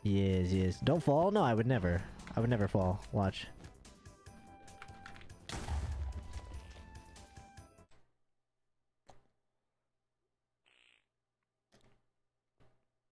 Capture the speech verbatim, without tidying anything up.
He is, he is. Don't fall. No, I would never. I would never fall. Watch.